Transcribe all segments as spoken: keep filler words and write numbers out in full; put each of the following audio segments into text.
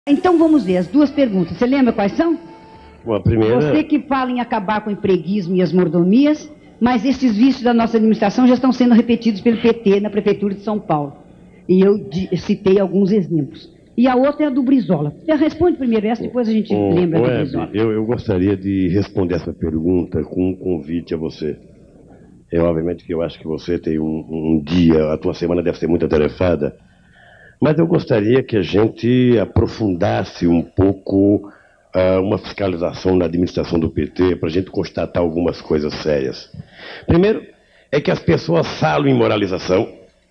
Então vamos ver as duas perguntas. Você lembra quais são? Bom, a primeira... Você que fala em acabar com o empreguismo e as mordomias, mas esses vícios da nossa administração já estão sendo repetidos pelo P T na Prefeitura de São Paulo. E eu citei alguns exemplos. E a outra é a do Brizola. Você responde primeiro essa, depois a gente o, lembra o do Hebe, Brizola. Eu, eu gostaria de responder essa pergunta com um convite a você. É obviamente que eu acho que você tem um, um dia, a tua semana deve ser muito atarefada, mas eu gostaria que a gente aprofundasse um pouco uh, uma fiscalização na administração do P T para a gente constatar algumas coisas sérias. Primeiro, é que as pessoas falam em moralização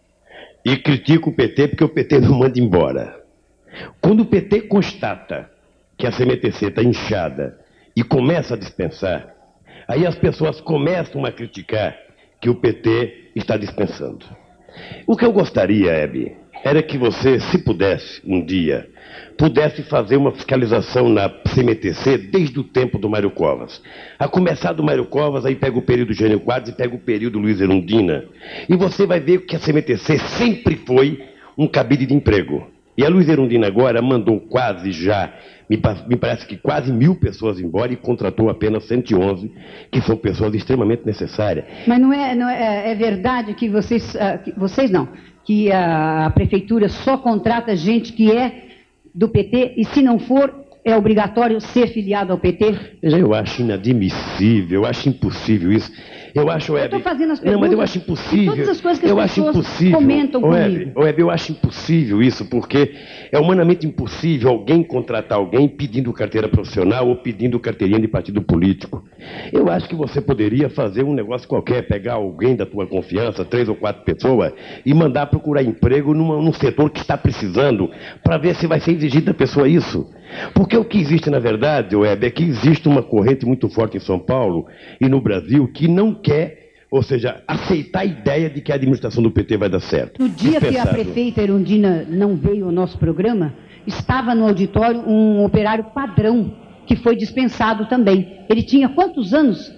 e criticam o P T porque o P T não manda embora. Quando o P T constata que a C M T C está inchada e começa a dispensar, aí as pessoas começam a criticar que o P T está dispensando. O que eu gostaria, Hebe, era que você, se pudesse, um dia, pudesse fazer uma fiscalização na C M T C desde o tempo do Mário Covas. A começar do Mário Covas, aí pega o período Jânio Quadros e pega o período Luiz Erundina. E você vai ver que a C M T C sempre foi um cabide de emprego. E a Luiz Erundina agora mandou quase já, me, me parece que quase mil pessoas embora e contratou apenas cento e onze, que são pessoas extremamente necessárias. Mas não é, não é, é verdade que vocês, uh, que vocês não, que a, a Prefeitura só contrata gente que é do P T e se não for, é obrigatório ser filiado ao P T? Eu acho inadmissível, eu acho impossível isso. Eu acho, Hebe... Eu estou fazendo as perguntas. Não, mas eu acho impossível. Todas as coisas que as eu pessoas acho impossível. comentam comigo. comigo. Hebe, eu acho impossível isso, porque é humanamente impossível alguém contratar alguém pedindo carteira profissional ou pedindo carteirinha de partido político. Eu acho que você poderia fazer um negócio qualquer, pegar alguém da tua confiança, três ou quatro pessoas, e mandar procurar emprego numa, num setor que está precisando, para ver se vai ser exigido da pessoa isso. Porque o que existe, na verdade, Hebe, é que existe uma corrente muito forte em São Paulo e no Brasil que não quer, ou seja, aceitar a ideia de que a administração do P T vai dar certo. No dia que a prefeita Erundina não veio ao nosso programa, estava no auditório um operário padrão que foi dispensado também. Ele tinha quantos anos?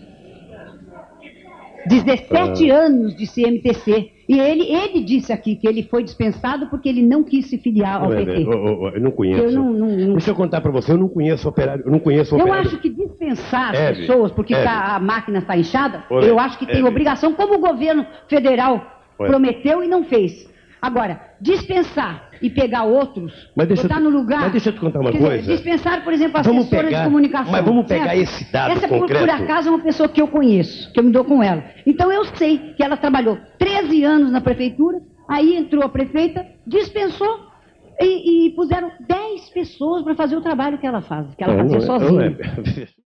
dezessete ah. anos de C M T C. E ele, ele disse aqui que ele foi dispensado porque ele não quis se filiar ao não, P T. Eu, eu, eu não conheço. Eu não, não, não... Deixa eu contar para você, eu não conheço operário. Eu não conheço Eu operário. acho que dispensar Hebe, as pessoas porque Hebe. tá, a máquina está inchada, Hebe. eu acho que tem Hebe. obrigação, como o governo federal Hebe. prometeu e não fez. Agora, dispensar e pegar outros, mas deixa botar eu, no lugar... Mas deixa eu te contar uma quer coisa. Dizer, dispensar, por exemplo, a vamos assessora pegar, de comunicação. Mas vamos pegar certo? esse dado Essa, concreto. Por, por acaso, é uma pessoa que eu conheço, que eu me dou com ela. Então, eu sei que ela trabalhou treze anos na prefeitura, aí entrou a prefeita, dispensou e, e puseram dez pessoas para fazer o trabalho que ela faz, que ela não, fazia não é, sozinha. não é.